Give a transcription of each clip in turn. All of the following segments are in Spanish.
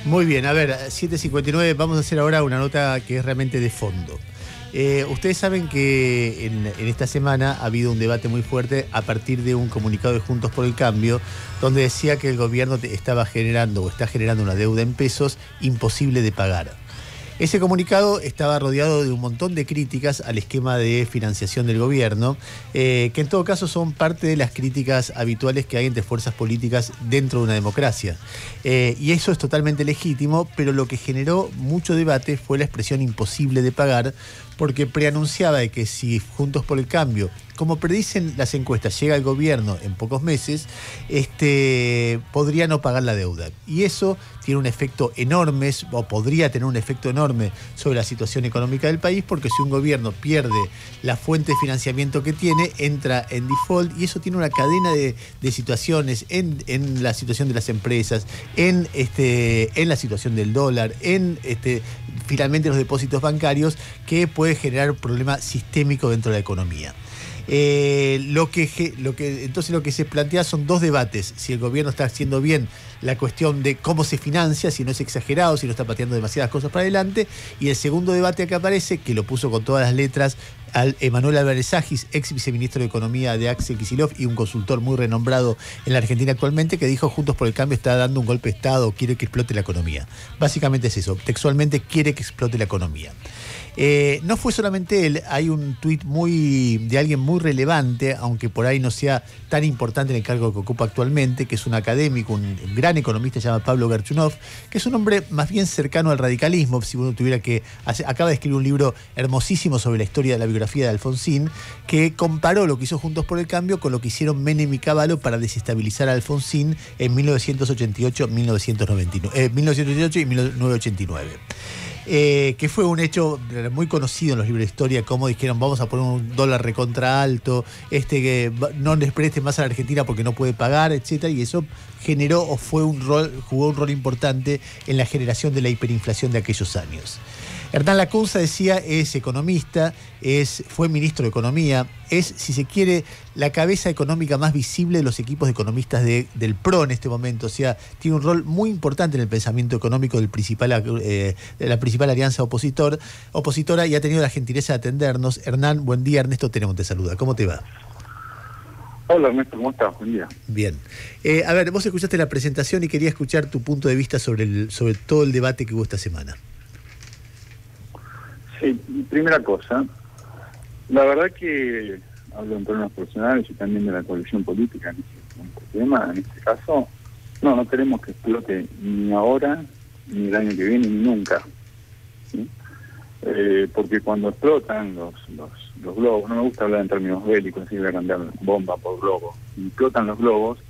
Muy bien, a ver, 7:59, vamos a hacer ahora una nota que es realmente de fondo. Ustedes saben que en esta semana ha habido un debate muy fuerte a partir de un comunicado de Juntos por el Cambio, donde decía que el gobierno estaba generando o está generando una deuda en pesos imposible de pagar. Ese comunicado estaba rodeado de un montón de críticas al esquema de financiación del gobierno, que en todo caso son parte de las críticas habituales que hay entre fuerzas políticas dentro de una democracia. Y eso es totalmente legítimo, pero lo que generó mucho debate fue la expresión imposible de pagar, porque preanunciaba de que si Juntos por el Cambio, como predicen las encuestas, llega al gobierno en pocos meses, podría no pagar la deuda. Y eso tiene un efecto enorme, o podría tener un efecto enorme sobre la situación económica del país, porque si un gobierno pierde la fuente de financiamiento que tiene, entra en default, y eso tiene una cadena de situaciones en la situación de las empresas, en la situación del dólar, finalmente los depósitos bancarios, que puede generar un problema sistémico dentro de la economía. Entonces lo que se plantea son dos debates: si el gobierno está haciendo bien la cuestión de cómo se financia, si no es exagerado, si no está pateando demasiadas cosas para adelante, y el segundo debate que aparece, que lo puso con todas las letras Emanuel Álvarez Agis, ex viceministro de Economía de Axel Kicillof y un consultor muy renombrado en la Argentina actualmente, que dijo: Juntos por el Cambio está dando un golpe de Estado, quiere que explote la economía. Básicamente es eso, textualmente quiere que explote la economía. No fue solamente él, hay un tuit de alguien muy relevante, aunque por ahí no sea tan importante en el cargo que ocupa actualmente, que es un académico, un gran economista, se llama Pablo Gerchunov, que es un hombre más bien cercano al radicalismo. Si uno tuviera que... Acaba de escribir un libro hermosísimo sobre la historia de la biografía de Alfonsín, que comparó lo que hizo Juntos por el Cambio con lo que hicieron Menem y Cavallo para desestabilizar a Alfonsín en 1988 y 1989. Que fue un hecho muy conocido en los libros de historia, como dijeron: vamos a poner un dólar recontra alto, que no les preste más a la Argentina porque no puede pagar, etcétera, y eso jugó un rol importante en la generación de la hiperinflación de aquellos años. Hernán Lacunza decía, es economista, fue ministro de Economía, es, si se quiere, la cabeza económica más visible de los equipos de economistas del PRO en este momento. O sea, tiene un rol muy importante en el pensamiento económico de la principal alianza opositora, y ha tenido la gentileza de atendernos. Hernán, buen día. Ernesto Tenemos te saluda. ¿Cómo te va? Hola Ernesto, ¿cómo estás? Buen día. Bien. A ver, vos escuchaste la presentación y quería escuchar tu punto de vista sobre todo el debate que hubo esta semana. Sí, primera cosa, la verdad que hablo en términos personales y también de la coalición política en este tema, en este caso, no queremos que explote ni ahora, ni el año que viene, ni nunca, ¿sí? Porque cuando explotan los globos, no me gusta hablar en términos bélicos, así voy a cambiar bomba por globo, si explotan los globos,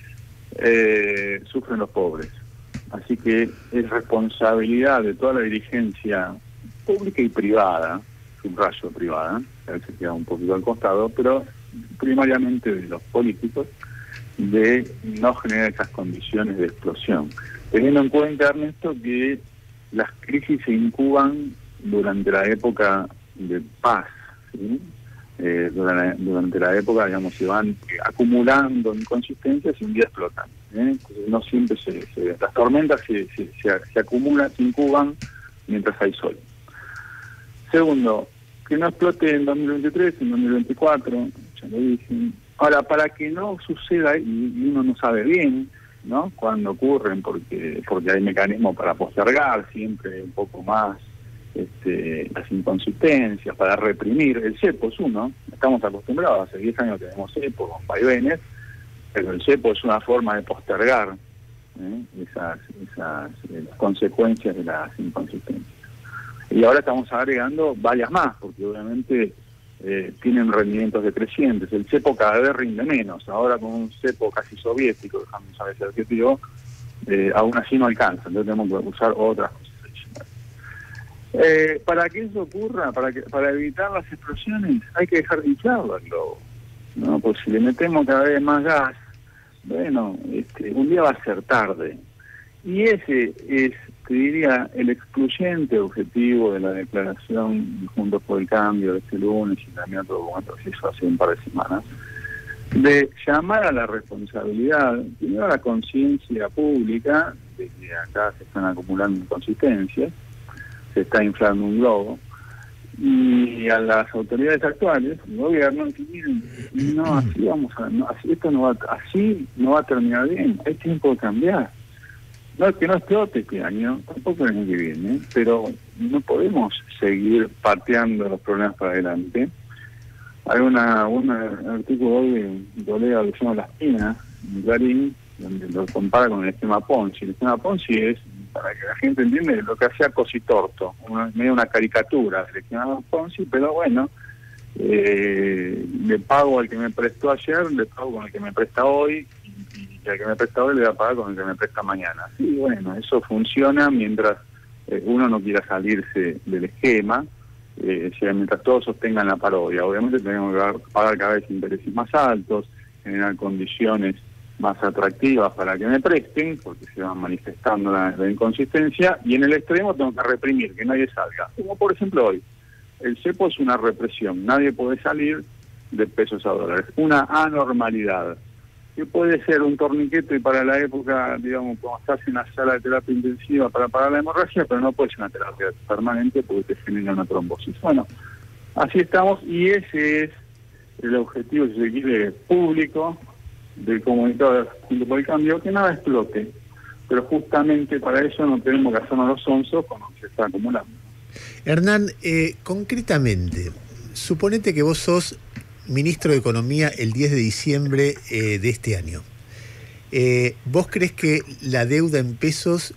sufren los pobres. Así que es responsabilidad de toda la dirigencia pública y privada, subrayo privada, a veces queda un poquito al costado, pero primariamente de los políticos, de no generar esas condiciones de explosión. Teniendo en cuenta, Ernesto, que las crisis se incuban durante la época de paz, ¿sí? Durante la época, digamos, se van acumulando inconsistencias y un día explotan, ¿eh? Entonces no siempre las tormentas se acumulan, se incuban mientras hay sol. Segundo, que no explote en 2023, en 2024, ya lo dije. Ahora, para que no suceda, y uno no sabe bien, ¿no?, cuándo ocurren, porque hay mecanismos para postergar siempre un poco más las inconsistencias, para reprimir. El cepo es uno, estamos acostumbrados, hace 10 años tenemos cepo con vaivenes, pero el cepo es una forma de postergar esas consecuencias de las inconsistencias. Y ahora estamos agregando varias más, porque obviamente tienen rendimientos decrecientes. El cepo cada vez rinde menos. Ahora con un cepo casi soviético, dejamos saber ese adjetivo, aún así no alcanza. Entonces tenemos que usar otras cosas adicionales. Para que eso ocurra, para evitar las explosiones, hay que dejar de inflarlo al globo, ¿no? Porque si le metemos cada vez más gas, bueno, un día va a ser tarde. Y ese es, te diría, el excluyente objetivo de la declaración Juntos por el Cambio de este lunes, y también otro momento que se hizo hace un par de semanas, de llamar a la responsabilidad, primero a la conciencia pública, de que acá se están acumulando inconsistencias, se está inflando un globo, y a las autoridades actuales, el gobierno, que miren, no, así vamos a, no, así no va a terminar bien, hay tiempo de cambiar. No es que no explote este año, tampoco el año que viene, pero no podemos seguir pateando los problemas para adelante. Hay un artículo hoy de un colega que se llama Las Pinas, en Clarín, donde lo compara con el esquema Ponzi. El esquema Ponzi es, para que la gente entienda, lo que hacía Cositorto, medio una caricatura del esquema Ponzi, pero bueno, le pago al que me prestó ayer, le pago con el que me presta hoy, y al que me presta hoy le va a pagar con el que me presta mañana. Sí, bueno, eso funciona mientras uno no quiera salirse del esquema, mientras todos sostengan la parodia. Obviamente tenemos que pagar cada vez intereses más altos, generar condiciones más atractivas para que me presten, porque se van manifestando la inconsistencia, y en el extremo tengo que reprimir, que nadie salga. Como por ejemplo hoy, el cepo es una represión, nadie puede salir de pesos a dólares, una anormalidad, que puede ser un torniquete para la época, digamos, cuando estás en una sala de terapia intensiva para parar la hemorragia, pero no puede ser una terapia permanente porque te genera una trombosis. Bueno, así estamos, y ese es el objetivo, si se quiere, público del comunicado Juntos por el Cambio, que nada explote, pero justamente para eso no tenemos que hacernos los sonsos con lo que se está acumulando. Hernán, concretamente, suponete que vos sos ministro de Economía el 10 de diciembre de este año. ¿Vos crees que la deuda en pesos,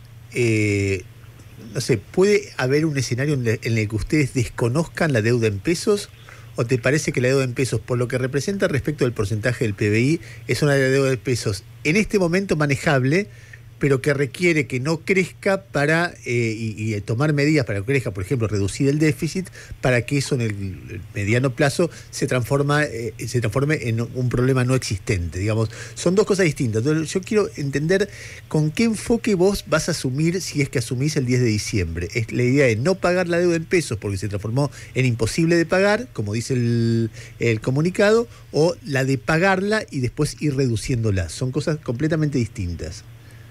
no sé, puede haber un escenario en el que ustedes desconozcan la deuda en pesos? ¿O te parece que la deuda en pesos, por lo que representa respecto del porcentaje del PBI, es una deuda de pesos en este momento manejable, pero que requiere que no crezca para y tomar medidas para que crezca, por ejemplo, reducir el déficit, para que eso en el mediano plazo se transforme en un problema no existente? Digamos, son dos cosas distintas. Entonces, yo quiero entender con qué enfoque vos vas a asumir, si es que asumís el 10 de diciembre. Es la idea de no pagar la deuda en pesos porque se transformó en imposible de pagar, como dice el comunicado, o la de pagarla y después ir reduciéndola. Son cosas completamente distintas.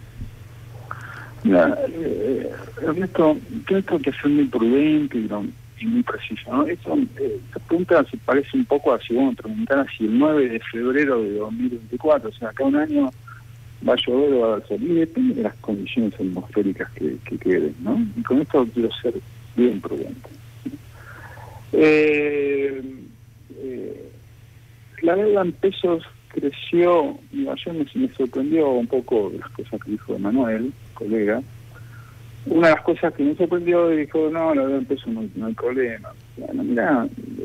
Mira, Ernesto, creo que hay que ser muy prudente y muy preciso, ¿no? Esta pregunta se parece un poco a si vos me preguntaras si el 9 de febrero de 2024, o sea, acá un año, va a llover o va a salir, depende de las condiciones atmosféricas que queden, ¿no? Y con esto quiero ser bien prudente. La deuda en pesos creció, y ayer me sorprendió un poco las cosas que dijo Emanuel, colega. Una de las cosas que me sorprendió, dijo, no, la deuda en pesos no hay problema. Bueno, mira,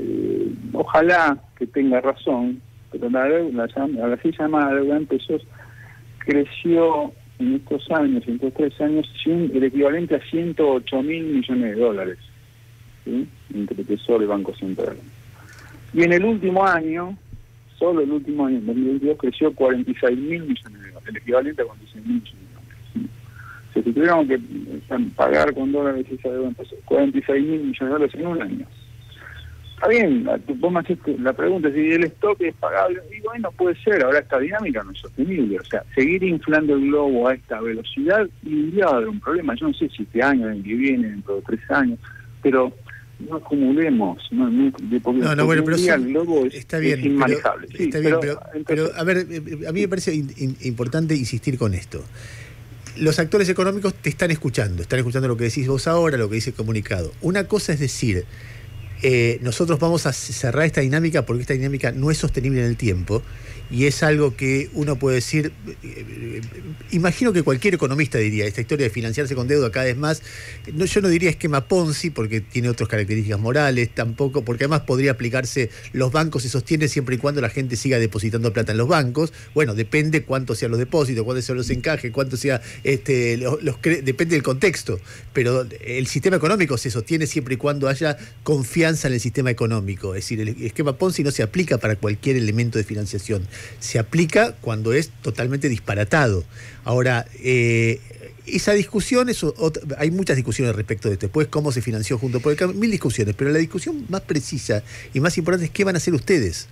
ojalá que tenga razón, pero la así llamada deuda en pesos creció en estos años, en estos 3 años, el equivalente a 108.000 millones de dólares, ¿sí? Entre Tesoro y Banco Central. Y en el último año, solo el último año, en 2022, creció 46.000 millones de dólares, el equivalente a 46.000 millones de dólares. ¿Sí? O sea, si tuviéramos que pagar con dólares esa deuda, entonces 46.000 millones de dólares en un año. Está bien, vos me haces la pregunta, si el stock es pagable, y bueno, puede ser, ahora esta dinámica no es sostenible, o sea, seguir inflando el globo a esta velocidad iría a haber un problema. Yo no sé si este año, el que viene, dentro de 3 años, pero no acumulemos, bueno, pero el globo está bien, es inmanejable. Pero, sí, está bien, pero a ver, a mí me parece importante insistir con esto. Los actores económicos te están escuchando lo que decís vos ahora, lo que dice el comunicado. Una cosa es decir, nosotros vamos a cerrar esta dinámica porque esta dinámica no es sostenible en el tiempo, y es algo que uno puede decir, imagino que cualquier economista diría, esta historia de financiarse con deuda cada vez más, yo no diría esquema Ponzi porque tiene otras características morales, tampoco, porque además podría aplicarse, los bancos se sostienen siempre y cuando la gente siga depositando plata en los bancos. Bueno, depende cuánto sean los depósitos, cuántos sean los encajes, cuánto sea depende del contexto, pero el sistema económico se sostiene siempre y cuando haya confianza en el sistema económico. Es decir, el esquema Ponzi no se aplica para cualquier elemento de financiación, se aplica cuando es totalmente disparatado. Ahora, esa discusión, hay muchas discusiones respecto de esto. Después, cómo se financió Juntos por el Cambio, 1000 discusiones, pero la discusión más precisa y más importante es qué van a hacer ustedes.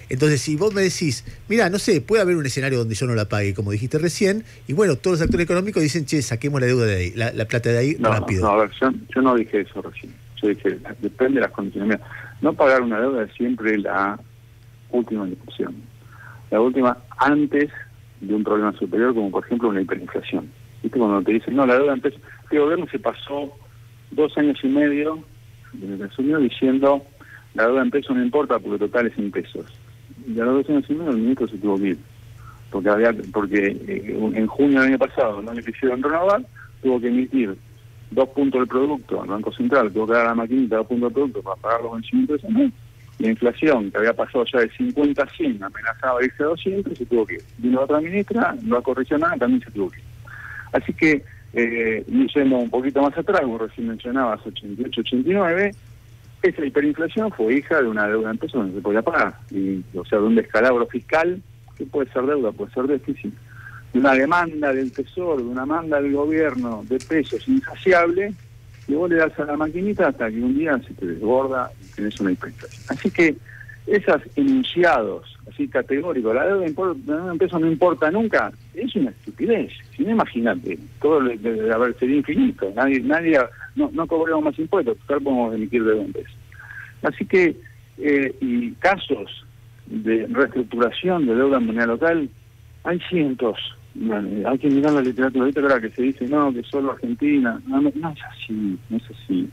Entonces, si vos me decís, mira, no sé, puede haber un escenario donde yo no la pague, como dijiste recién, y bueno, todos los actores económicos dicen, che, saquemos la deuda de ahí, la plata de ahí rápido. No, a ver, yo no dije eso recién. Yo dije, depende de las condiciones. Mira, no pagar una deuda es siempre la última discusión. La última antes de un problema superior, como por ejemplo una hiperinflación. ¿Viste? Cuando te dicen, no, la deuda en pesos. Este gobierno se pasó 2 años y medio, resumió, diciendo, la deuda en pesos no importa porque total es en pesos. Y a los 2 años y medio el ministro se tuvo que ir. Porque en junio del año pasado no le quisieron renovar, tuvo que emitir 2 puntos del producto, el Banco Central tuvo que dar a la maquinita 2 puntos del producto para pagar los vencimientos de ese mes. La inflación, que había pasado ya de 50 a 100, amenazaba irse a 200 y se tuvo que ir. Vino otra ministra, no corrigió nada, también se tuvo que ir. Así que, yendo un poquito más atrás, vos recién mencionabas 88, 89, esa hiperinflación fue hija de una deuda en pesos donde se podía pagar. O sea, de un descalabro fiscal, que puede ser deuda, puede ser déficit, de una demanda del Tesoro, de una demanda del gobierno de pesos insaciable, y vos le das a la maquinita hasta que un día se te desborda y tenés una hiperinflación. Así que esos enunciados, así categóricos, la deuda en pesos no importa nunca, es una estupidez. Si no, imagínate, todo debe haber sería infinito, no cobramos más impuestos, total podemos emitir deuda en pesos. Así que, y casos de reestructuración de deuda en moneda local, hay cientos. Bueno, hay que mirar la literatura ahorita que se dice no, que solo Argentina, no es así, no es así.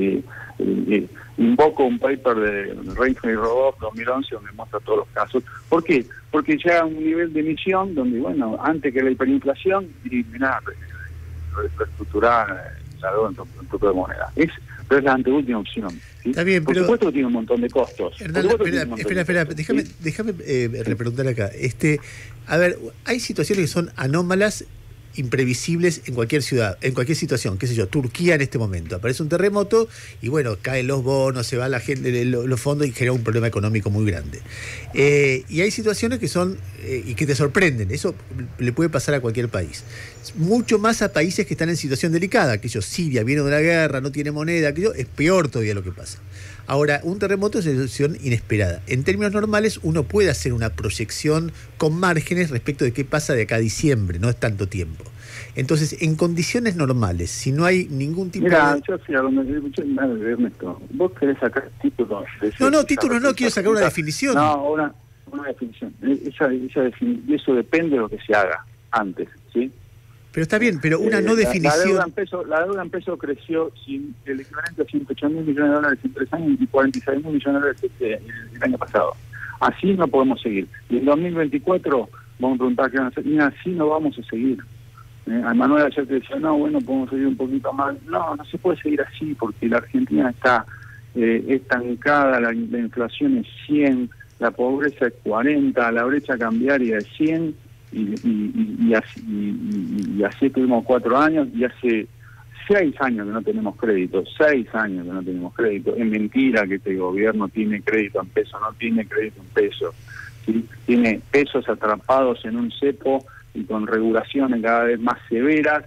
Invoco un paper de Reinfeldt y Rogoff 2011 donde muestra todos los casos. ¿Por qué? Porque ya a un nivel de emisión donde, bueno, antes que la hiperinflación, eliminar, reestructurar la deuda en propia moneda. Pero es la anteúltima opción. ¿Sí? Está bien, por supuesto que tiene un montón de costos. Hernán, espera, déjame repreguntar acá. A ver, hay situaciones que son anómalas, imprevisibles en cualquier ciudad, en cualquier situación, qué sé yo, Turquía en este momento, aparece un terremoto y bueno, caen los bonos, se va la gente, los fondos y genera un problema económico muy grande. Y hay situaciones que son, y que te sorprenden, eso le puede pasar a cualquier país. Mucho más a países que están en situación delicada, aquello, Siria, viene de una guerra, no tiene moneda, aquello, es peor todavía lo que pasa. Ahora, un terremoto es una situación inesperada. En términos normales, uno puede hacer una proyección con márgenes respecto de qué pasa de acá a diciembre, no es tanto tiempo. Entonces, en condiciones normales, si no hay ningún tipo de... Yo fui a donde escuché Ernesto, vos querés sacar títulos... No, títulos no, quiero sacar una definición. No, una definición. Eso depende de lo que se haga antes, ¿sí? Pero está bien, pero una no definición... La deuda en pesos creció el equivalente a 108.000 millones de dólares en 3 años y 46.000 millones de dólares el año pasado. Así no podemos seguir. Y en 2024 vamos a preguntar qué van a hacer. Y así no vamos a seguir. A Manuel ayer te decía, no, bueno, podemos seguir un poquito más. No se puede seguir así porque la Argentina está estancada, la inflación es 100, la pobreza es 40, la brecha cambiaria es 100 y así tuvimos 4 años y hace 6 años que no tenemos crédito, 6 años que no tenemos crédito. Es mentira que este gobierno tiene crédito en pesos, no tiene crédito en pesos, ¿sí? Tiene pesos atrapados en un cepo y con regulaciones cada vez más severas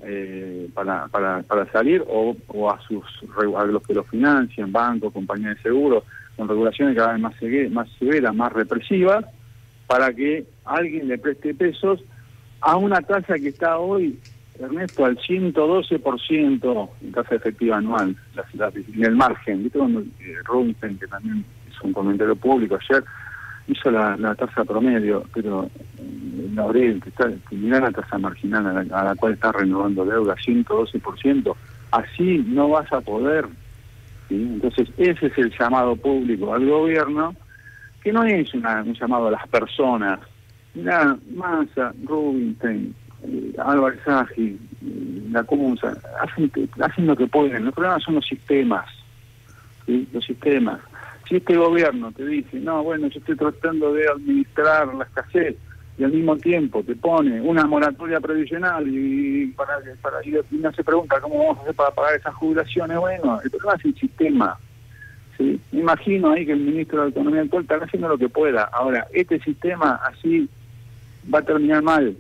para salir o a los que lo financian, bancos, compañías de seguros, con regulaciones cada vez más severas, más represivas, para que alguien le preste pesos a una tasa que está hoy, Ernesto, al 112% en tasa efectiva anual, en el margen. ¿Viste cuando Rubinstein, que también hizo un comentario público ayer, hizo la tasa promedio, pero Laurel, que mira la tasa marginal a la cual está renovando deuda, 112%, así no vas a poder, ¿sí? Entonces ese es el llamado público al gobierno, que no es un llamado a las personas. Mirá, Massa, Rubinstein, Álvarez Agi, la Cunza, hacen lo que pueden. Los problemas son los sistemas, ¿sí? Los sistemas. Si este gobierno te dice, no, bueno, yo estoy tratando de administrar la escasez, y al mismo tiempo te pone una moratoria previsional y no se pregunta cómo vamos a hacer para pagar esas jubilaciones, bueno, el problema es el sistema. ¿Sí? Me imagino ahí que el ministro de Economía actual está haciendo lo que pueda. Ahora, este sistema así va a terminar mal.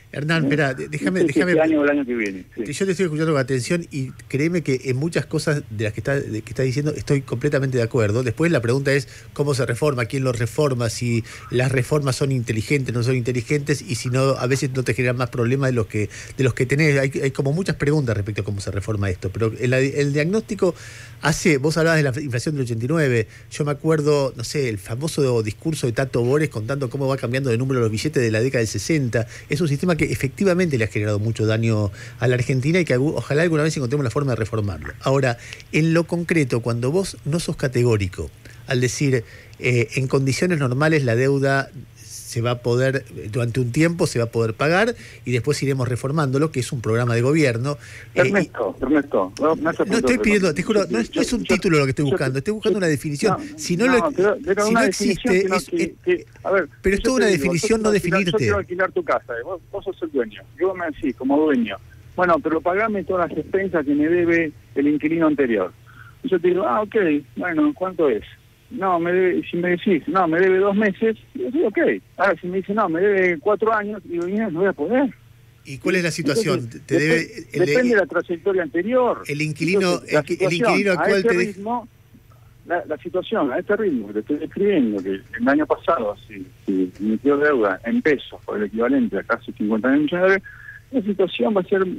Hernán, espera, déjame. Este año o el año que viene. Sí. Yo te estoy escuchando con atención y créeme que en muchas cosas de las que está diciendo estoy completamente de acuerdo. Después la pregunta es cómo se reforma, quién lo reforma, si las reformas son inteligentes, no son inteligentes, y si no, a veces no te generan más problemas de los que tenés. Hay como muchas preguntas respecto a cómo se reforma esto. Pero el diagnóstico vos hablabas de la inflación del 89. Yo me acuerdo, no sé, el famoso discurso de Tato Bores contando cómo va cambiando de número los billetes de la década del 60. Es un sistema que efectivamente le ha generado mucho daño a la Argentina y que ojalá alguna vez encontremos la forma de reformarlo. Ahora, en lo concreto, cuando vos no sos categórico al decir en condiciones normales la deuda se va a poder, durante un tiempo se va a poder pagar y después iremos reformándolo, que es un programa de gobierno. Ernesto, no estoy pidiendo, te juro, no es un título lo que estoy buscando, estoy buscando una definición. Si no existe, pero es toda una definición no definirte. Yo quiero alquilar tu casa, vos sos el dueño, yo me decís como dueño, bueno, pero pagame todas las expensas que me debe el inquilino anterior. Y yo te digo, ok, bueno, ¿cuánto es? No, si me decís, no, me debe 2 meses, yo digo, ok. Ahora, si me dice, no, me debe 4 años, digo, no voy a poder. ¿Y cuál es la situación? Entonces, depende de la trayectoria anterior. El inquilino, entonces, el inquilino al cual te ritmo, la situación, a este ritmo que te estoy describiendo, que el año pasado se emitió deuda en pesos por el equivalente a casi 50 millones de dólares, la situación va a ser,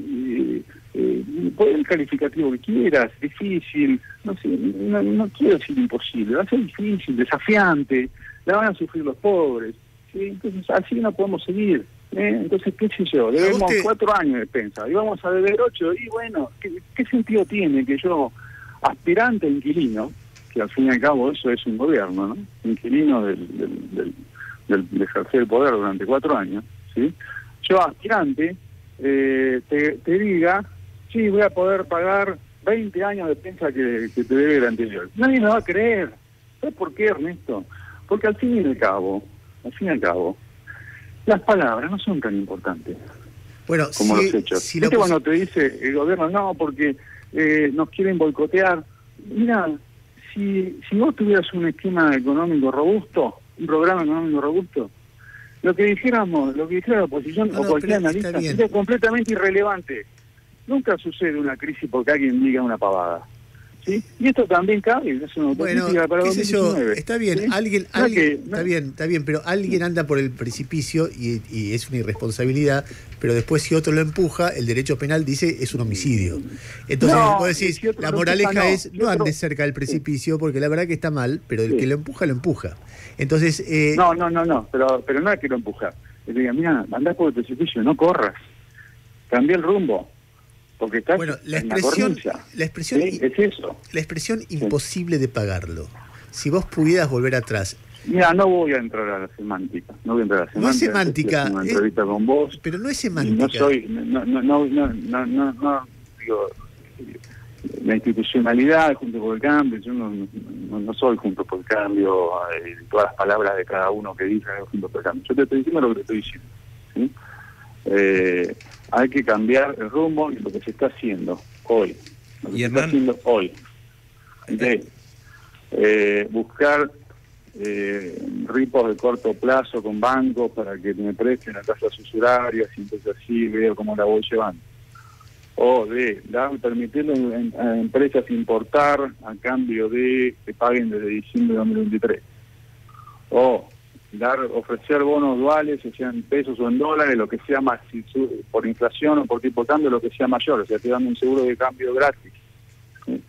por el calificativo que quieras, difícil, no sé, no quiero decir imposible, va a ser difícil, desafiante, la van a sufrir los pobres, ¿sí? Entonces así no podemos seguir, entonces qué sé yo, debemos 4 años de pensa, y vamos a deber 8, y bueno, ¿qué sentido tiene que yo, aspirante a inquilino, que al fin y al cabo eso es un gobierno, ¿no? Inquilino del ejercer el poder durante 4 años, ¿sí? Yo aspirante te diga, sí, voy a poder pagar 20 años de pensa que te debe el anterior. Nadie me va a creer. ¿Sabes por qué, Ernesto? Porque al fin y al cabo, las palabras no son tan importantes como los hechos. ¿Viste cuando te dice el gobierno, no, porque nos quieren boicotear? Mira, si vos tuvieras un esquema económico robusto, un programa económico robusto, lo que dijera la oposición o cualquier analista sería completamente irrelevante. Nunca sucede una crisis porque alguien diga una pavada, ¿sí? Y esto también cabe, es una autocrítica para 2019. Está bien, ¿sí? Está bien, pero alguien anda por el precipicio y es una irresponsabilidad, pero después si otro lo empuja, el derecho penal dice es un homicidio. Entonces vos decís, la moraleja es no andes cerca del precipicio, porque la verdad que está mal, pero el que lo empuja. Entonces no, pero no es que lo empuja. Le diga, mira, andás por el precipicio, no corras. Cambia el rumbo. Porque estás la expresión ¿sí? Es eso. La expresión imposible de pagarlo. Si vos pudieras volver atrás. Mira, no voy a entrar a la semántica. No es semántica. Es una entrevista con vos. Pero no es semántica. Digo, la institucionalidad junto por el cambio, yo no soy junto por el cambio, todas las palabras de cada uno que dice junto por el cambio. Yo te estoy diciendo lo que te estoy diciendo, ¿sí? Hay que cambiar el rumbo y lo que se está haciendo hoy. Buscar ripos de corto plazo con bancos para que me presten a tasas usurarias y entonces así veo cómo la voy llevando. O permitirle a empresas importar a cambio de que paguen desde diciembre de 2023. O ofrecer bonos duales, o sea en pesos o en dólares, lo que sea más, por inflación o por tipo de cambio, lo que sea mayor, o sea, te dan un seguro de cambio gratis. ¿Sí?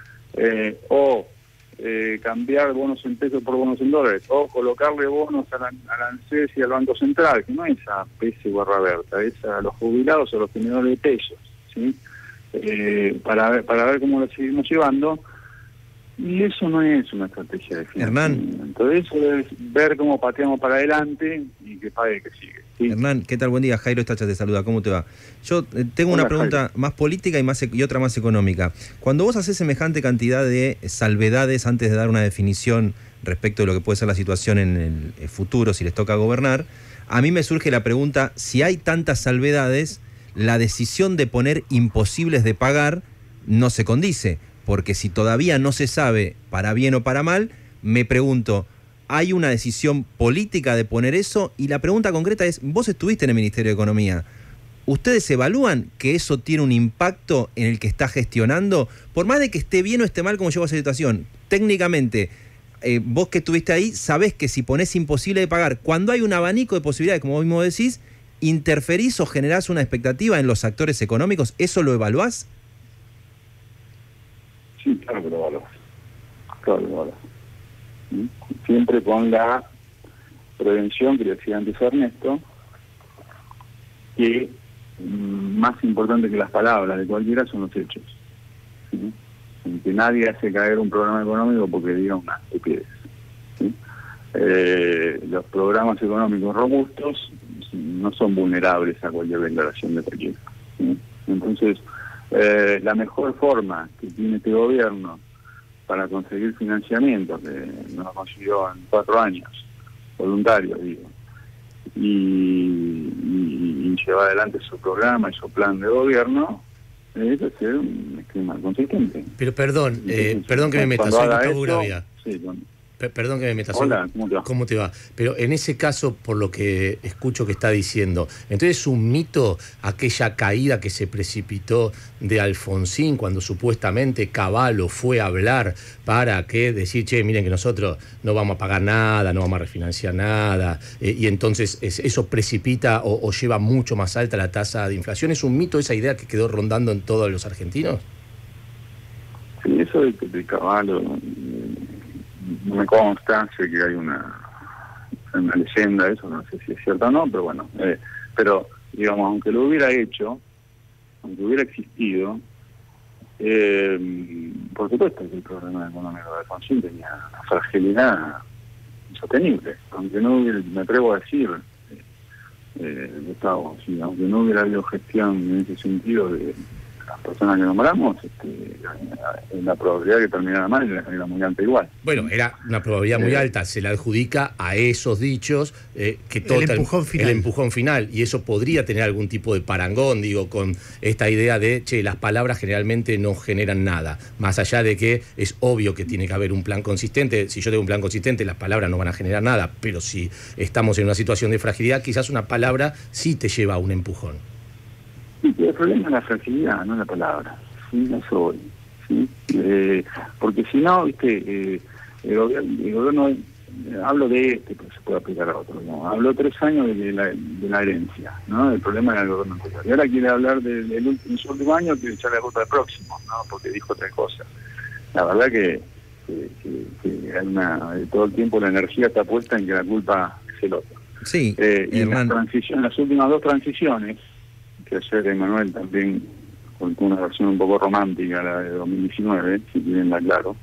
Cambiar bonos en pesos por bonos en dólares, o colocarle bonos a la ANSES y al Banco Central, que no es a PC Barra Berta, es a los jubilados o a los tenedores de pesos, ¿sí? Para ver cómo lo seguimos llevando. Y eso no es una estrategia de financiamiento. Hernán. Entonces eso es ver cómo pateamos para adelante y que pague que sigue. ¿Sí? Hernán, ¿qué tal? Buen día. Jairo Estacha te saluda. ¿Cómo te va? Yo tengo una pregunta más política y otra más económica. Cuando vos haces semejante cantidad de salvedades antes de dar una definición respecto de lo que puede ser la situación en el futuro, si les toca gobernar, a mí me surge la pregunta, si hay tantas salvedades, la decisión de poner imposibles de pagar no se condice. Porque si todavía no se sabe para bien o para mal, me pregunto, ¿hay una decisión política de poner eso? Y la pregunta concreta es, vos estuviste en el Ministerio de Economía. ¿ustedes evalúan que eso tiene un impacto en el que está gestionando? Por más de que esté bien o esté mal como llegó a esa situación, técnicamente, vos que estuviste ahí, sabés que si ponés imposible de pagar, cuando hay un abanico de posibilidades, como vos mismo decís, ¿interferís o generás una expectativa en los actores económicos? ¿Eso lo evaluás? Sí, claro que lo evaluás. Claro que lo evaluás. Siempre con la prevención que le decía antes Ernesto, que más importante que las palabras de cualquiera son los hechos. ¿Sí? Que nadie hace caer un programa económico porque diga una estupidez. ¿Sí? Los programas económicos robustos no son vulnerables a cualquier declaración de cualquiera. ¿Sí? Entonces, la mejor forma que tiene este gobierno para conseguir financiamiento, que no lo consiguió en 4 años, voluntarios, digo, y llevar adelante su programa y su plan de gobierno, es hacer un esquema consistente. Pero perdón, perdón que me meta, soy Gustavo Gravia. Sí, Perdón que me meta. Hola, ¿cómo te va? Pero en ese caso, por lo que escucho que está diciendo, entonces es un mito aquella caída que se precipitó de Alfonsín cuando supuestamente Cavallo fue a hablar para que decir, che, miren que nosotros no vamos a pagar nada, no vamos a refinanciar nada, y entonces eso precipita o lleva mucho más alta la tasa de inflación. ¿Es un mito esa idea que quedó rondando en todos los argentinos? Sí, eso de Cavallo... no me consta, sé que hay una leyenda, eso no sé si es cierto o no, pero bueno, pero digamos, aunque lo hubiera hecho, aunque hubiera existido, por supuesto que el programa económico de Alfonsín tenía una fragilidad insostenible, aunque no hubiera, me atrevo a decir, Gustavo, sí, aunque no hubiera habido gestión en ese sentido de las personas que nombramos, la probabilidad de que terminara mal era muy alta igual. Bueno, era una probabilidad muy alta, se le adjudica a esos dichos que todo el empujón final, y eso podría tener algún tipo de parangón, digo, con esta idea de, che, las palabras generalmente no generan nada, más allá de que es obvio que tiene que haber un plan consistente. Si yo tengo un plan consistente, las palabras no van a generar nada, pero si estamos en una situación de fragilidad, quizás una palabra sí te lleva a un empujón. Sí, el problema es la fragilidad, no la palabra. Sí, eso voy. ¿Sí? Porque si no, viste, el gobierno, hablo de pero se puede aplicar a otro, ¿no? Habló 3 años de la herencia, ¿no? El problema era el gobierno anterior. Y ahora quiere hablar del último año, quiere echarle la culpa al próximo, ¿no? Porque dijo otra cosa. La verdad que hay todo el tiempo la energía está puesta en que la culpa es el otro. Sí, y las últimas 2 transiciones, que ayer Emanuel también contó una versión un poco romántica, la de 2019, si quieren la aclaro.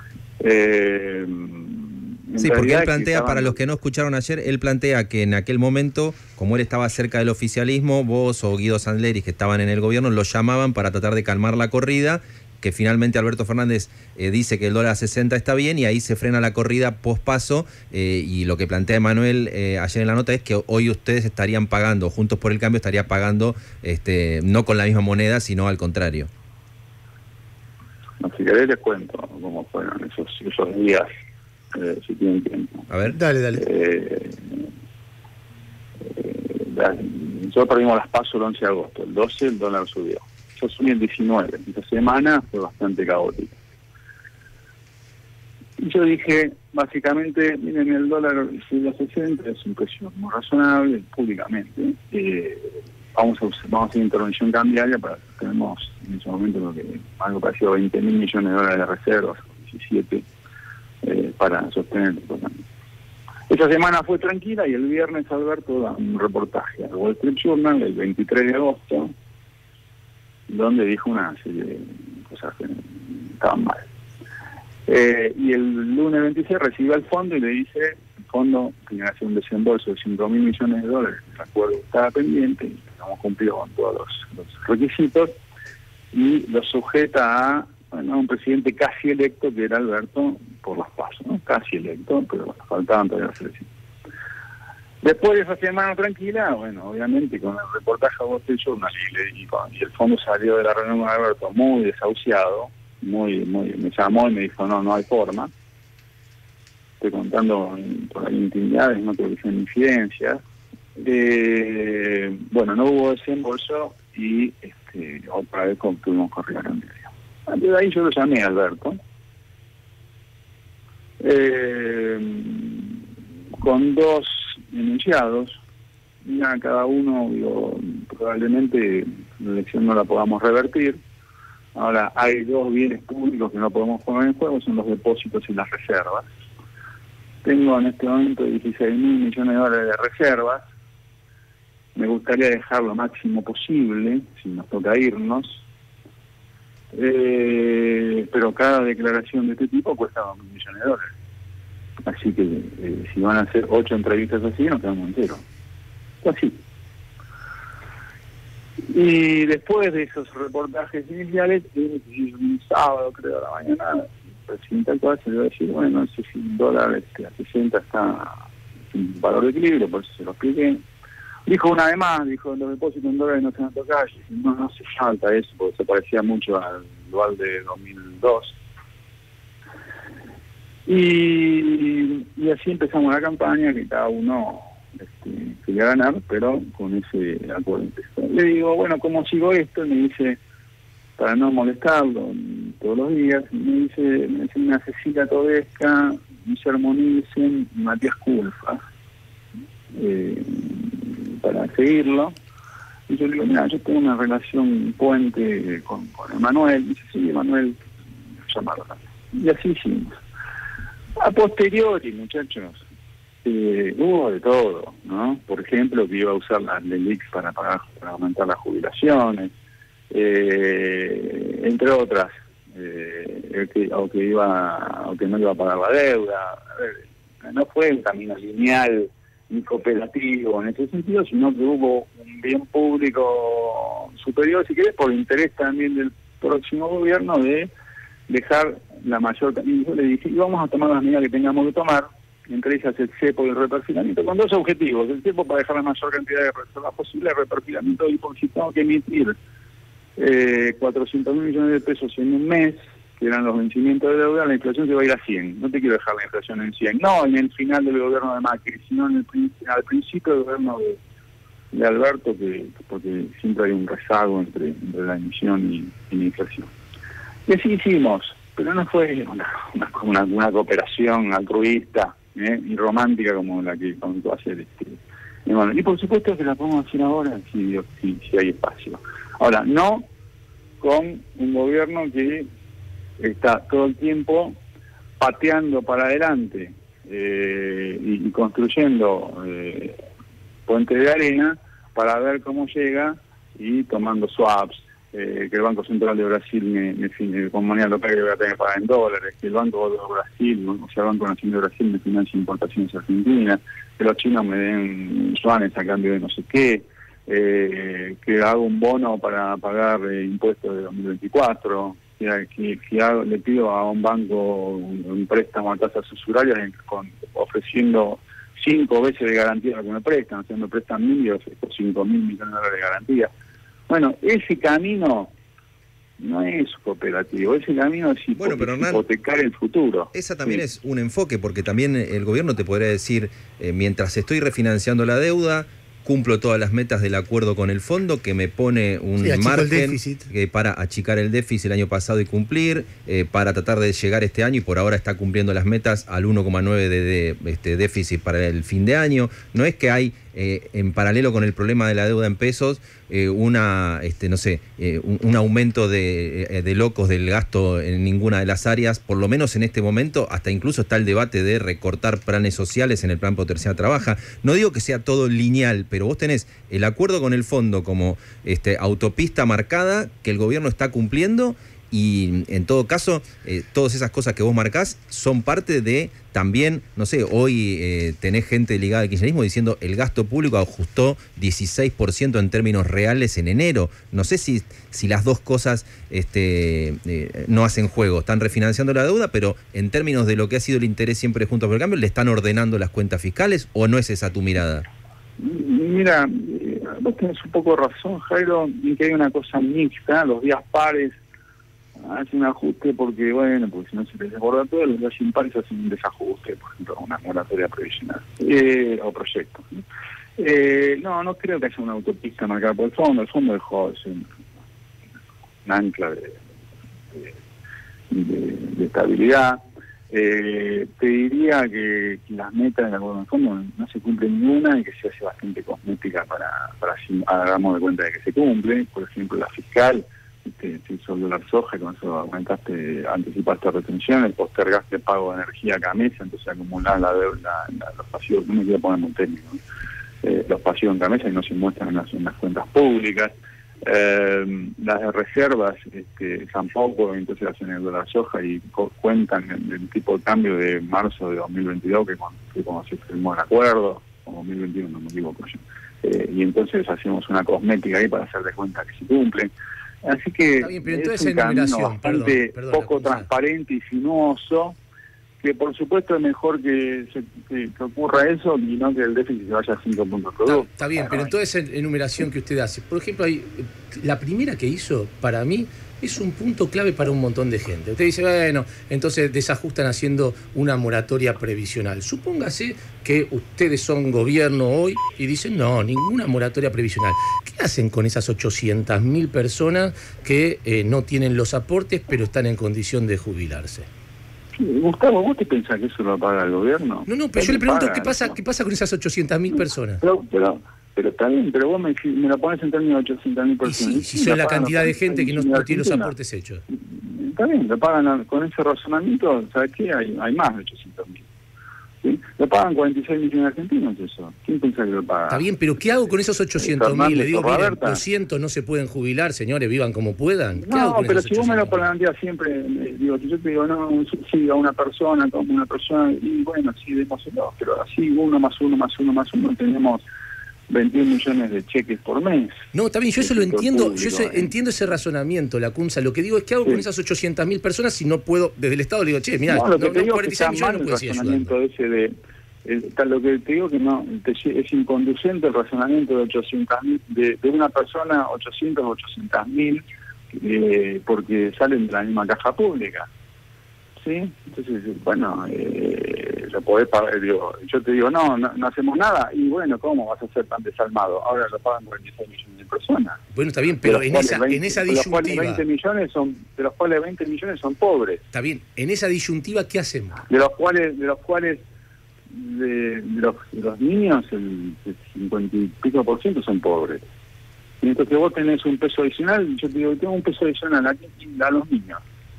Sí, porque él plantea, para los que no escucharon ayer, él plantea que en aquel momento, como él estaba cerca del oficialismo, vos o Guido Sandleris, que estaban en el gobierno, lo llamaban para tratar de calmar la corrida, que finalmente Alberto Fernández dice que el dólar a 60 está bien y ahí se frena la corrida pospaso, y lo que plantea Emanuel ayer en la nota es que hoy ustedes estarían pagando, Juntos por el Cambio estaría pagando no con la misma moneda, sino al contrario. No, si querés les cuento cómo fueron esos días, si tienen tiempo. A ver. Dale. Nosotros perdimos las PASO el 11 de agosto, el 12 el dólar subió. Yo subí el 19, esta semana fue bastante caótica. Y yo dije, básicamente, miren, el dólar subió a 60, es un precio muy razonable, públicamente. Vamos a hacer intervención cambiaria, tenemos en ese momento algo parecido a 20.000 millones de dólares de reservas, 17, para sostener el tipo de cambio. Esa semana fue tranquila y el viernes Alberto da un reportaje al Wall Street Journal el 23 de agosto, donde dijo una serie de cosas que estaban mal. Y el lunes 26 recibe al fondo y le dice, el fondo tenía que hacer un desembolso de 5.000 millones de dólares, el acuerdo estaba pendiente, y hemos cumplido con todos los requisitos, y lo sujeta a un presidente casi electo, que era Alberto, por las PASO, ¿no? Casi electo, pero bueno, faltaban todavía las elecciones. Después de esa semana tranquila, bueno, obviamente con el reportaje a Wall Street Journal y el fondo salió de la reunión con Alberto muy desahuciado, me llamó y me dijo, no hay forma. Estoy contando por ahí intimidades, no te dicen infidencias, Bueno, no hubo desembolso y otra vez tuvimos corrida cambiaria. Antes de ahí yo lo llamé a Alberto, con 2 enunciados, ya cada uno, digo, probablemente la elección no la podamos revertir. Ahora, hay 2 bienes públicos que no podemos poner en juego, son los depósitos y las reservas. Tengo en este momento 16.000 millones de dólares de reservas. Me gustaría dejar lo máximo posible, si nos toca irnos. Pero cada declaración de este tipo cuesta 2.000 millones de dólares. Así que si van a hacer 8 entrevistas así, nos quedamos enteros. Así. Y después de esos reportajes iniciales, un sábado, creo, a la mañana, el presidente actual se le va a decir, bueno, no sé si el dólar a 60 está en valor de equilibrio, por eso se lo expliqué. Dijo una vez más, dijo, los depósitos en dólares no se van a tocar. Y no hace falta eso, porque se parecía mucho al dual de 2002. Y así empezamos la campaña, que cada uno quería ganar, pero con ese acuerdo. Le digo, bueno, ¿cómo sigo esto? Y me dice, para no molestarlo todos los días, me dice una Cecilia Todesca, Guillermo Nielsen y Matías Culfas, para seguirlo. Y yo le digo, mira, yo tengo una relación puente con Emanuel. Y dice, sí, Emanuel, llamarlo. Y así hicimos. A posteriori, muchachos, hubo de todo, ¿no? Por ejemplo, que iba a usar las LELIX para aumentar las jubilaciones, entre otras, o que no iba a pagar la deuda. A ver, no fue un camino lineal ni cooperativo en ese sentido, sino que hubo un bien público superior, si querés, por interés también del próximo gobierno de dejar la mayor... Y yo le dije, vamos a tomar las medidas que tengamos que tomar, entre ellas el cepo y el reperfilamiento, con 2 objetivos. El cepo para dejar la mayor cantidad de reservas posible, el reperfilamiento, y porque si tengo que emitir 400.000 millones de pesos en un mes, que eran los vencimientos de deuda, la inflación se va a ir a 100. No te quiero dejar la inflación en 100, no en el final del gobierno de Macri, sino al principio del gobierno de Alberto, porque siempre hay un rezago entre la emisión y la inflación. Y así hicimos, pero no fue una cooperación altruista y romántica como la que comentó hacer y por supuesto que la podemos hacer ahora si hay espacio. Ahora, no con un gobierno que está todo el tiempo pateando para adelante y construyendo puentes de arena para ver cómo llega y tomando swaps, que el Banco Central de Brasil con moneda local que voy a tener que pagar en dólares, que el Banco de Brasil, o sea, el Banco Nacional de Brasil me financia importaciones argentinas, que los chinos me den yuanes a cambio de no sé qué, que hago un bono para pagar impuestos de 2024, le pido a un banco un préstamo a tasas usurarias ofreciendo 5 veces de garantía lo que me prestan, o sea, me prestan 1.000 y ofrezco 5.000 millones de dólares de garantía. Bueno, ese camino no es cooperativo, ese camino es hipotecar el futuro. Esa también es un enfoque, porque también el gobierno te podría decir, mientras estoy refinanciando la deuda, cumplo todas las metas del acuerdo con el fondo, que me pone un margen para achicar el déficit el año pasado y cumplir, para tratar de llegar este año, y por ahora está cumpliendo las metas al 1,9 de déficit para el fin de año. No es que hay, en paralelo con el problema de la deuda en pesos, un aumento de locos del gasto en ninguna de las áreas, por lo menos en este momento. Hasta incluso está el debate de recortar planes sociales en el plan Potenciar Trabaja. No digo que sea todo lineal, pero vos tenés el acuerdo con el fondo como autopista marcada que el gobierno está cumpliendo, y en todo caso todas esas cosas que vos marcás son parte de también, no sé, hoy tenés gente ligada al kirchnerismo diciendo el gasto público ajustó 16% en términos reales en enero. No sé si las dos cosas no hacen juego. Están refinanciando la deuda, pero en términos de lo que ha sido el interés siempre Juntos por el Cambio, ¿le están ordenando las cuentas fiscales o no es esa tu mirada? Mira, vos tenés un poco razón, Jairo, en que hay una cosa mixta, los días pares hacen un ajuste porque si no se les desborda todo, los días impares hacen un desajuste, por ejemplo, una moratoria previsional o proyectos, ¿no? No creo que haya una autopista marcada por el fondo. El fondo es un ancla de estabilidad. Te diría que las metas del gobierno de fondo no se cumple ninguna y que se hace bastante cosmética para hagamos de cuenta de que se cumple. Por ejemplo, la fiscal se hizo el dólar soja, con eso anticipaste retenciones, postergaste pago de energía cada mes, entonces acumulás la deuda, los pasivos, no me quiero poner muy técnico, los pasivos en cada mes y no se muestran en las cuentas públicas. Las de reservas tampoco, entonces hacen el dólar soja y cuentan el tipo de cambio de marzo de 2022 que cuando se firmó el acuerdo, o 2021, no me equivoco yo. Y entonces hacemos una cosmética ahí para hacer de cuenta que se cumplen. Así que está bien, pero entonces es un camino bastante perdón, poco transparente y sinuoso, que por supuesto es mejor que ocurra eso y no que el déficit se vaya a 5 puntos de producto. Está bien, pero entonces esa enumeración que usted hace, por ejemplo, la primera que hizo, para mí, es un punto clave para un montón de gente. Usted dice, bueno, entonces desajustan haciendo una moratoria previsional. Supóngase que ustedes son gobierno hoy y dicen, no, ninguna moratoria previsional. ¿Qué hacen con esas 800.000 personas que no tienen los aportes pero están en condición de jubilarse? Gustavo, ¿vos te pensás que eso lo paga el gobierno? No, pero yo le pregunto, ¿qué pasa con esas 800.000 personas? Pero está bien, pero vos me lo pones en términos de 800.000 personas. Y si son la cantidad de gente que no tiene los aportes hechos. Está bien, lo pagan con ese razonamiento, ¿sabes qué? Hay más de 800.000. ¿Sí? Lo pagan 46 millones de argentinos eso. ¿Quién piensa que lo paga? Está bien, pero ¿qué hago con esos 800.000? Le digo, miren, 200 no se pueden jubilar, señores, vivan como puedan. No, pero si vos me lo planteas siempre, digo, si yo te digo, no, un subsidio a una persona, como una persona, y bueno, sí, démoselo, pero así 1 más 1 más 1 más 1 tenemos 21 millones de cheques por mes. No, está bien, yo eso lo entiendo, entiendo ese razonamiento, Lacunza. Lo que digo es, ¿qué hago con esas 800.000 personas si no puedo, desde el Estado le digo, che, mirá, lo que te digo 46 millones no puedo seguir ayudando? Lo que te digo que no, es inconducente el razonamiento de 800.000, de una persona 800.000, porque salen de la misma caja pública. ¿Sí? Entonces, bueno, lo podés pagar, yo te digo, no hacemos nada, y bueno, ¿cómo vas a ser tan desalmado? Ahora lo pagan 46 millones de personas. Bueno, está bien, pero en esa disyuntiva... De los cuales 20 millones son pobres. Está bien, en esa disyuntiva, ¿qué hacemos? De los niños, el 50 y pico % son pobres. Y entonces vos tenés un peso adicional, yo te digo, tengo un peso adicional a los niños.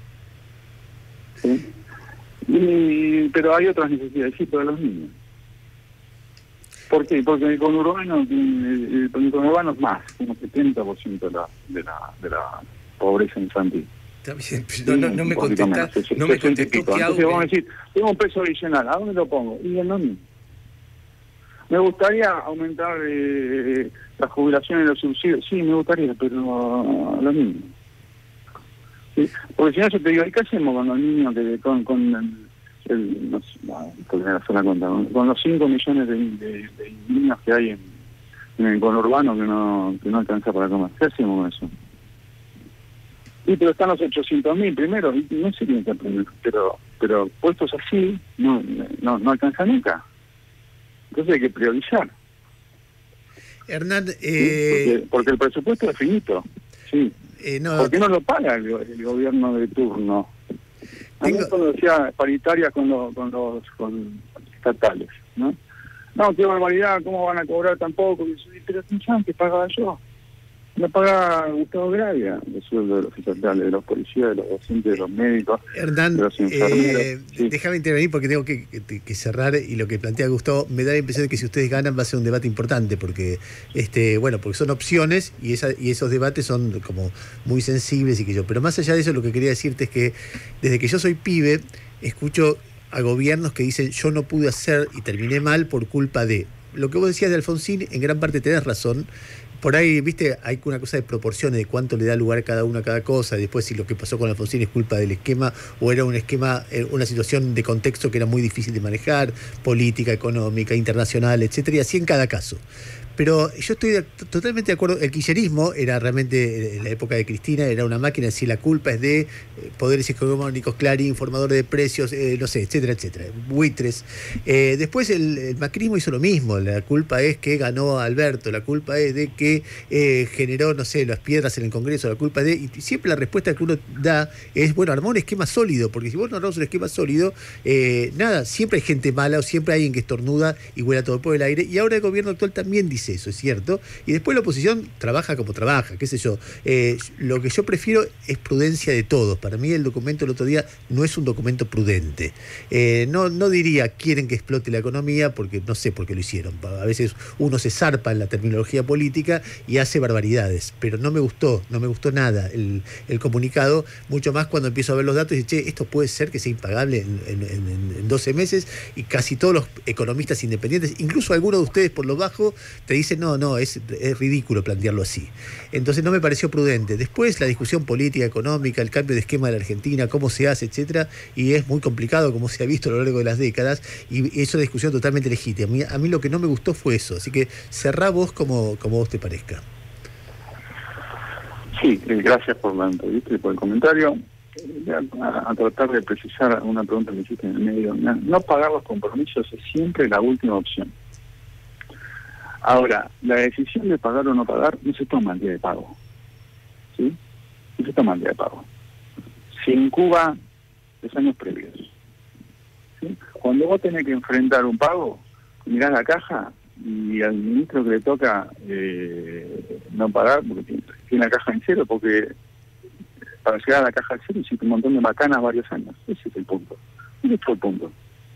¿Sí? Pero hay otras necesidades, sí, para los niños. ¿Por qué? Porque el conurbano es más, un 70% de la pobreza infantil. No me contesta, ¿qué hago? Entonces vamos a decir, tengo un peso adicional, ¿a dónde lo pongo? Y en lo mismo. Me gustaría aumentar la jubilación y los subsidios, sí, me gustaría, pero lo mismo. ¿Sí? Porque si no, yo te digo, ¿qué hacemos con los niños con los 5 millones de niños que hay en el conurbano que no alcanza para comer? ¿Qué hacemos con eso? Sí, pero están los 800.000 primero, y no sé quién está primero, pero puestos así no alcanza nunca. Entonces hay que priorizar. Hernán, porque el presupuesto es finito, sí. ¿Por qué no lo paga el gobierno de turno? A mí cuando decía paritaria con estatales, ¿no? No, qué barbaridad, ¿cómo van a cobrar tampoco? Pero pensaban que pagaba yo. No paga Gustavo Gravia el sueldo de los estatales, de los policías, de los docentes, de los médicos, Hernán, de los enfermeros. Sí. Déjame intervenir porque tengo que cerrar, y lo que plantea Gustavo me da la impresión de que si ustedes ganan va a ser un debate importante porque porque son opciones y esos debates son como muy sensibles y que yo. Pero más allá de eso, lo que quería decirte es que desde que yo soy pibe escucho a gobiernos que dicen yo no pude hacer y terminé mal por culpa de. Lo que vos decías de Alfonsín, en gran parte tenés razón. Por ahí, viste, hay una cosa de proporciones, de cuánto le da lugar cada uno a cada cosa, y después si lo que pasó con Alfonsín es culpa del esquema, o era un esquema, una situación de contexto que era muy difícil de manejar, política, económica, internacional, etcétera, y así en cada caso. Pero yo estoy totalmente de acuerdo. El kirchnerismo era realmente, en la época de Cristina, era una máquina de decir la culpa es de poderes hegemónicos, Clarín, informadores de precios, no sé, etcétera, etcétera, buitres. Después el macrismo hizo lo mismo. La culpa es que ganó Alberto, la culpa es de que generó, no sé, las piedras en el Congreso, la culpa es de... Y siempre la respuesta que uno da es, bueno, armó un esquema sólido, porque si vos no armás un esquema sólido, nada, siempre hay gente mala o siempre hay alguien que estornuda y huele a todo por el aire. Y ahora el gobierno actual también dice eso, es cierto. Y después la oposición trabaja como trabaja, qué sé yo. Lo que yo prefiero es prudencia de todos. Para mí el documento del otro día no es un documento prudente. No diría quieren que explote la economía, porque no sé por qué lo hicieron. A veces uno se zarpa en la terminología política y hace barbaridades, pero no me gustó nada el comunicado, mucho más cuando empiezo a ver los datos y digo, che, esto puede ser que sea impagable en 12 meses, y casi todos los economistas independientes, incluso algunos de ustedes por lo bajo, te dicen, no, es ridículo plantearlo así. Entonces no me pareció prudente. Después la discusión política, económica, el cambio de esquema de la Argentina, cómo se hace, etcétera, y es muy complicado, como se ha visto a lo largo de las décadas, y es una discusión totalmente legítima. A mí lo que no me gustó fue eso, así que cerrá vos como vos te parezca. Sí, gracias por la entrevista y por el comentario. A tratar de precisar una pregunta que hiciste en el medio. No pagar los compromisos es siempre la última opción. Ahora, la decisión de pagar o no pagar no se toma el día de pago. ¿Sí? No se toma el día de pago. Se incuba los años previos. ¿Sí? Cuando vos tenés que enfrentar un pago, mirás la caja y al ministro que le toca no pagar porque tiene la caja en cero, porque para llegar a la caja en cero hiciste un montón de macanas varios años. Ese es el punto. Ese fue el punto.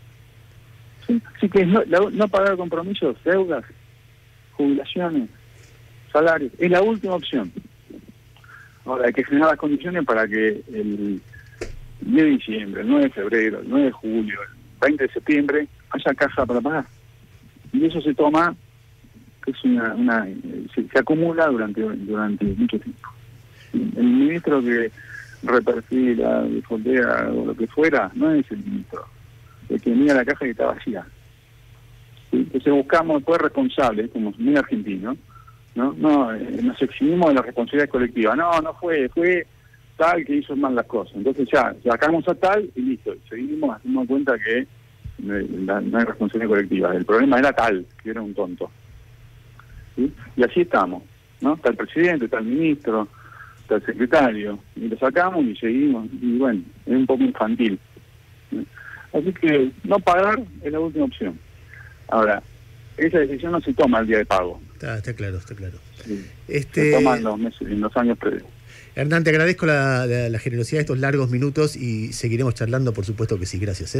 ¿Sí? Así que no pagar compromisos, deudas, jubilaciones, salarios, es la última opción. Ahora hay que generar las condiciones para que el 10 de diciembre, el 9 de febrero, el 9 de julio, el 20 de septiembre haya caja para pagar. Y eso se toma, que es se acumula durante mucho tiempo. El ministro que reperfila, difotea o lo que fuera, no es el ministro. El que mira la caja y está vacía. ¿Sí? Entonces buscamos después responsables, como muy argentinos, ¿no? Nos eximimos de la responsabilidad colectiva. No fue tal que hizo mal las cosas. Entonces ya sacamos a tal y listo. Seguimos haciendo cuenta que no hay responsabilidad colectiva. El problema era tal, que era un tonto. ¿Sí? Y así estamos, ¿no? Está el presidente, está el ministro, está el secretario, y lo sacamos y seguimos. Y bueno, es un poco infantil. ¿Sí? Así que no pagar es la última opción. Ahora, esa decisión no se toma el día de pago. Está claro. Sí. Se toma en los años previos. Hernán, te agradezco la generosidad de estos largos minutos y seguiremos charlando, por supuesto que sí. Gracias.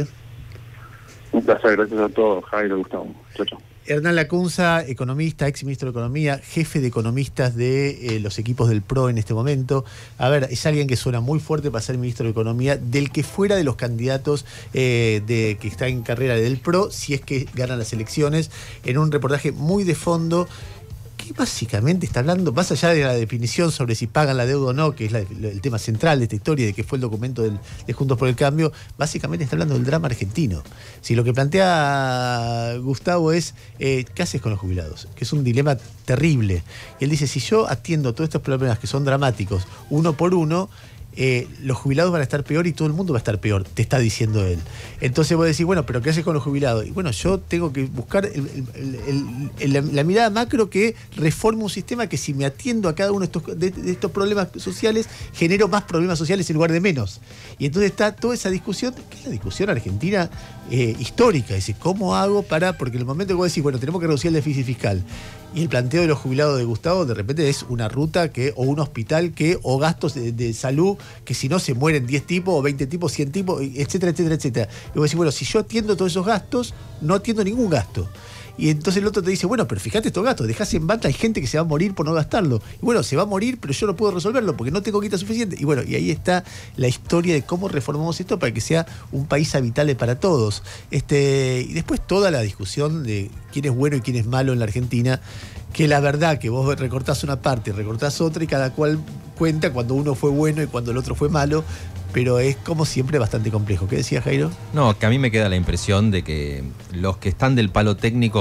Un placer, gracias a todos, Jairo, Gustavo. Chao. Hernán Lacunza, economista, ex ministro de Economía, jefe de economistas de los equipos del PRO en este momento. A ver, es alguien que suena muy fuerte para ser ministro de Economía, del que fuera de los candidatos que está en carrera del PRO, si es que ganan las elecciones, en un reportaje muy de fondo, que básicamente está hablando, más allá de la definición sobre si pagan la deuda o no, que es el tema central de esta historia, de que fue el documento de Juntos por el Cambio, básicamente está hablando del drama argentino. Si lo que plantea Gustavo es, ¿qué haces con los jubilados? Que es un dilema terrible. Y él dice, si yo atiendo todos estos problemas que son dramáticos, uno por uno, los jubilados van a estar peor y todo el mundo va a estar peor, te está diciendo él. Entonces vos decís, bueno, pero ¿qué haces con los jubilados? Y bueno, yo tengo que buscar la mirada macro que reforme un sistema que, si me atiendo a cada uno de estos problemas sociales, genero más problemas sociales en lugar de menos. Y entonces está toda esa discusión, que es la discusión argentina histórica. Dice, ¿cómo hago para...? Porque en el momento que vos decís, bueno, tenemos que reducir el déficit fiscal, y el planteo de los jubilados de Gustavo de repente es una ruta o un hospital o gastos de salud que si no se mueren 10 tipos o 20 tipos, 100 tipos, etcétera, etcétera, etcétera. Y vos decís, bueno, si yo atiendo todos esos gastos, no atiendo ningún gasto. Y entonces el otro te dice, bueno, pero fíjate estos gastos, dejás en banda, hay gente que se va a morir por no gastarlo. Y bueno, se va a morir, pero yo no puedo resolverlo porque no tengo guita suficiente. Y bueno, y ahí está la historia de cómo reformamos esto para que sea un país habitable para todos. Y después toda la discusión de quién es bueno y quién es malo en la Argentina, que la verdad que vos recortás una parte, recortás otra y cada cual cuenta cuando uno fue bueno y cuando el otro fue malo, pero es como siempre bastante complejo. ¿Qué decía Jairo? No, que a mí me queda la impresión de que los que están del palo técnico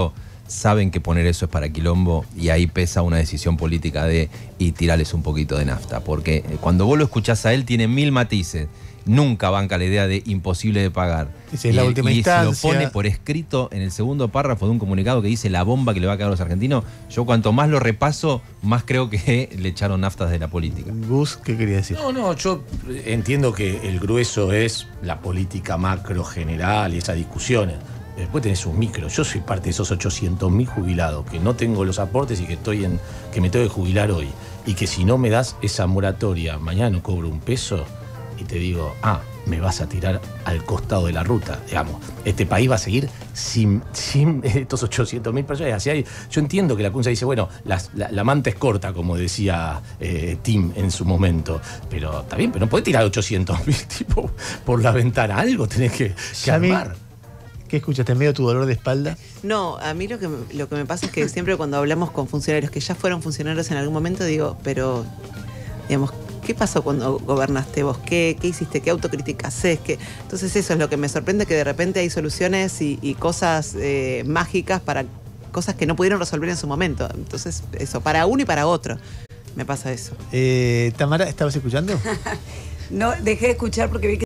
saben que poner eso es para quilombo y ahí pesa una decisión política y tirarles un poquito de nafta. Porque cuando vos lo escuchás a él tiene 1000 matices. Nunca banca la idea de imposible de pagar. Esa es la última instancia. Se lo pone por escrito en el segundo párrafo de un comunicado que dice la bomba que le va a caer a los argentinos. Yo cuanto más lo repaso, más creo que le echaron naftas de la política. Gus, ¿qué quería decir? No, yo entiendo que el grueso es la política macro general y esas discusiones. Después tenés un micro. Yo soy parte de esos 800.000 jubilados que no tengo los aportes y que me tengo que jubilar hoy. Y que si no me das esa moratoria, mañana no cobro un peso. Y te digo, me vas a tirar al costado de la ruta, digamos. Este país va a seguir sin estos 800.000 personas. Yo entiendo que la CUNSA dice, bueno, la manta es corta, como decía Tim en su momento. Pero está bien, pero no podés tirar 800.000 tipos por la ventana. Algo tenés que armar. ¿Qué escuchaste? ¿Medio tu dolor de espalda? No, a mí lo que me pasa es que siempre cuando hablamos con funcionarios que ya fueron funcionarios en algún momento, digo, pero, digamos, ¿qué pasó cuando gobernaste vos? ¿Qué hiciste? ¿Qué autocrítica haces? Entonces eso es lo que me sorprende, que de repente hay soluciones y cosas mágicas para cosas que no pudieron resolver en su momento. Entonces eso, para uno y para otro, me pasa eso. Tamara, ¿estabas escuchando? No, dejé de escuchar porque vi que